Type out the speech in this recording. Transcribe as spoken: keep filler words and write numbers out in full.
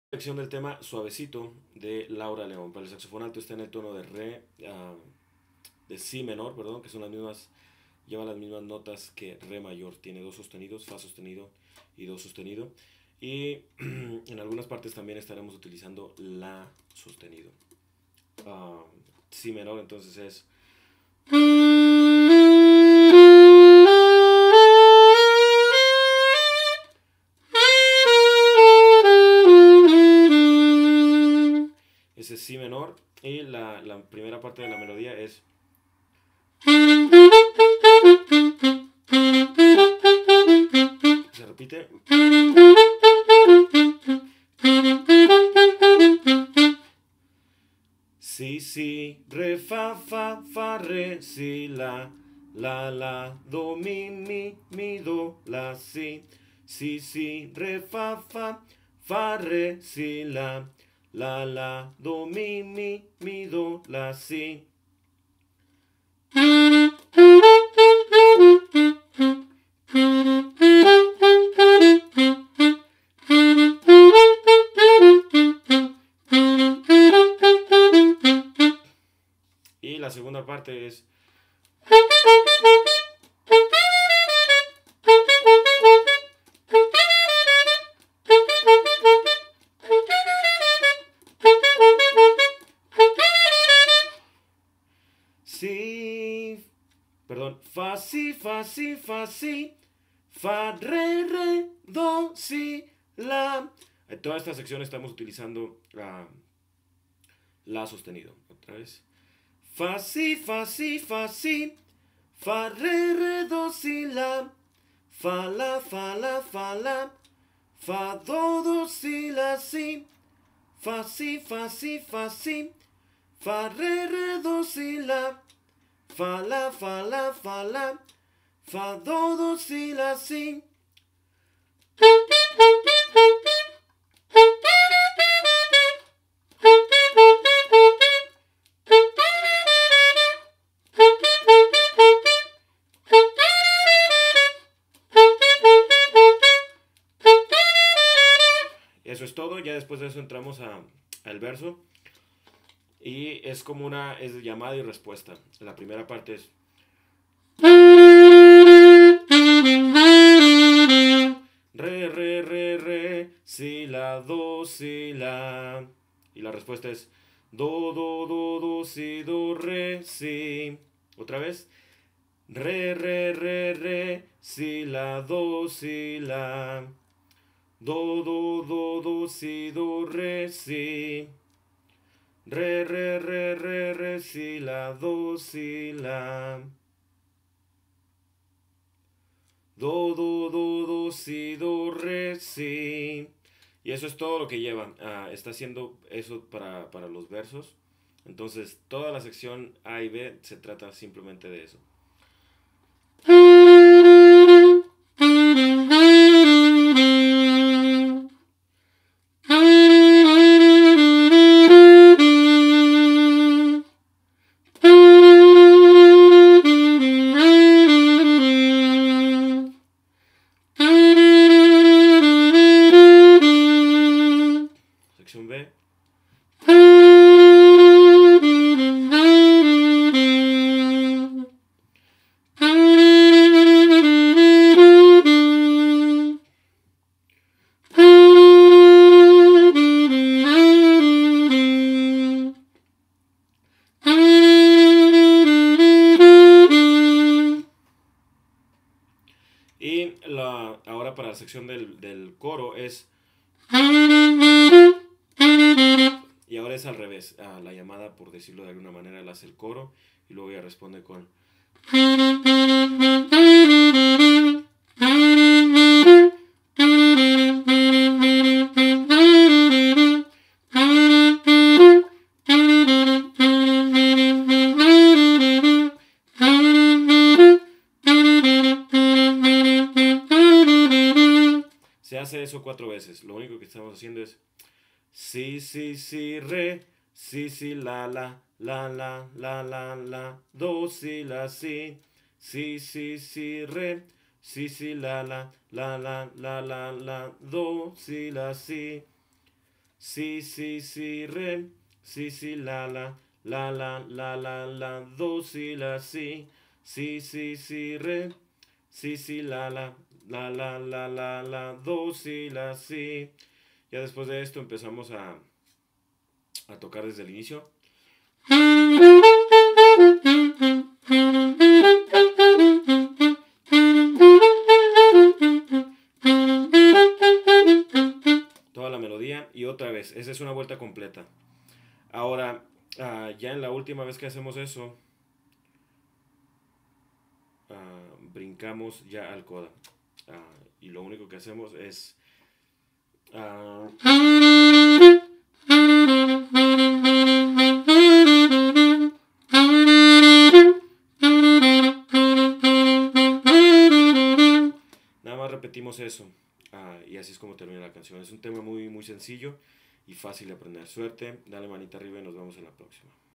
Sección del tema Suavecito de Laura León. Para el saxofón alto está en el tono de re, uh, de si menor, perdón, que son las mismas, lleva las mismas notas que re mayor. Tiene dos sostenidos, fa sostenido y do sostenido. Y en algunas partes también estaremos utilizando la sostenido. Uh, si menor, entonces es. Ese es si menor. Y la, la primera parte de la melodía es. Se repite. Si, si, re, fa, fa, fa, re, si, la, la, la, do, mi, mi, mi, do, la, si, si, si, re, fa, fa, fa, re, si, la, la, la, do, mi, mi, mi, do, la, si. Y la segunda parte es. Si, perdón, fa, si, fa, si, fa, si, fa, re, re, do, si, la. En toda esta sección estamos utilizando uh, la sostenido. Otra vez. Fa, si, fa, si, fa, si, fa, re, re, do, si, la, fa, la, fa, la, fa, la, fa, do, do, si, la, si, fa, si, fa, si, fa, si, fa, re, re, do, si, la, fa, la, fa, la, fa, la, fa, do, do, si, la, si. Eso es todo, ya después de eso entramos a, al verso y es como una es llamada y respuesta. La primera parte es re, re, re, re, si, la, do, si, la, y la respuesta es do, do, do, do, si, do, re, si. Otra vez re, re, re, re, si, la, do, si, la, do, do, do, do, si, do, re, si. Re, re, re, re, re, si, la, do, si, la. Do, do, do, do, si, do, re, si. Y eso es todo lo que lleva. Uh, está haciendo eso para, para los versos. Entonces, toda la sección A y B se trata simplemente de eso. Sección B. Y la, ahora para la sección del, del coro es. Y ahora es al revés. Ah, la llamada, por decirlo de alguna manera, la hace el coro y luego ella responde con. Se hace eso cuatro veces. Lo único que estamos haciendo es si, si, si, re, si, si, la, la, la, la, la, la, la, do, si, la, si, si, si, si, re, si, si, la, la, la, la, la, la, la, do, si, la, si. si, si, si, re, si, si, la, la, la, la, la, la, la, do, si, la, si, si, si, si, re, si, si, la, la, la, la, la, la, la, do, si, la, si. Ya después de esto empezamos a, a tocar desde el inicio. Toda la melodía y otra vez, esa es una vuelta completa. Ahora, uh, ya en la última vez que hacemos eso, uh, brincamos ya al coda. Uh, y lo único que hacemos es... Uh, nada más repetimos eso. Uh, y así es como termina la canción. Es un tema muy, muy sencillo y fácil de aprender. Suerte, dale manita arriba y nos vemos en la próxima.